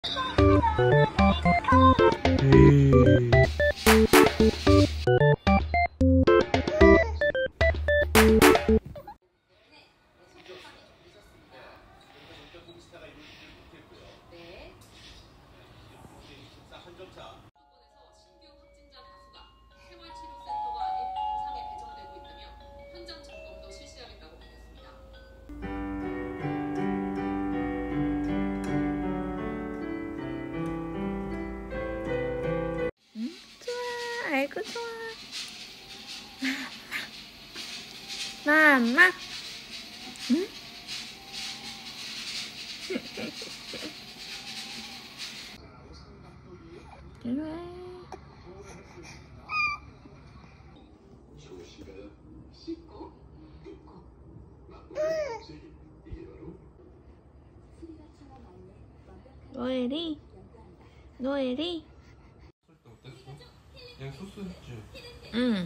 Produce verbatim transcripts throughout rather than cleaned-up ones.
에이. 아이고 좋아. 마마. 응? 이리 와. 노엘이? 노엘이? 그냥 소스 했지? 응.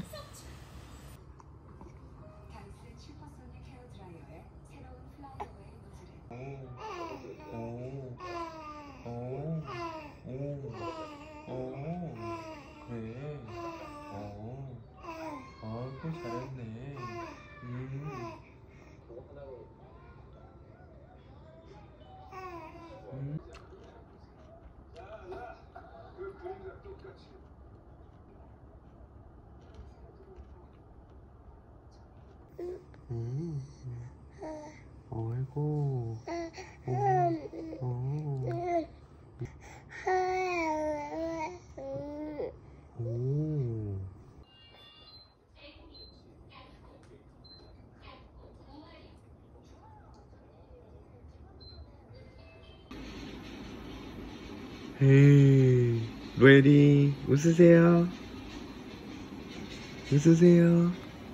오, 오, 오, 오, 오, 그래. 어, 아이고 잘했네. 음. 음. 음. 어이구. 오. 오. 오. 헤이, 로엘이 웃으세요. 웃으세요.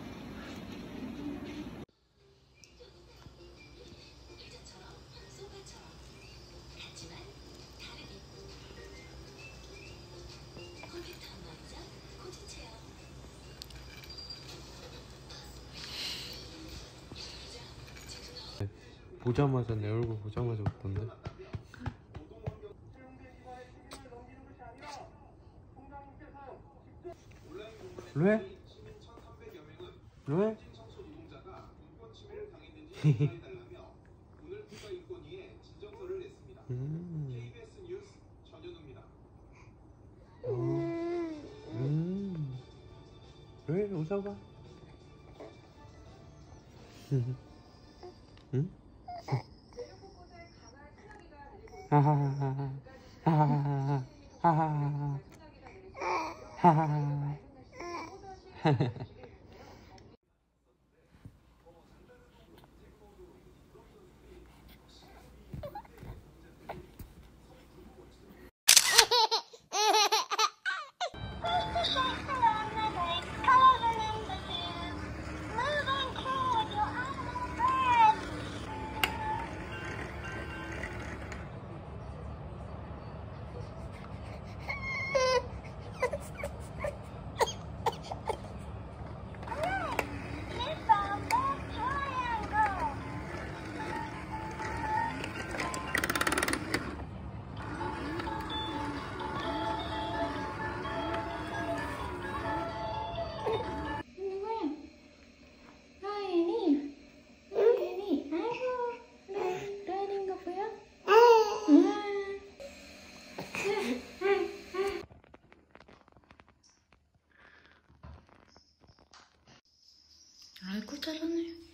보자마자 내 얼굴 보자마자 웃던데. 왜? 왜? 음. 어. 음. 왜 웃어봐. 응? 하하하하. 하하하하. 하하하하. 하하하하. 아이고 잘하네.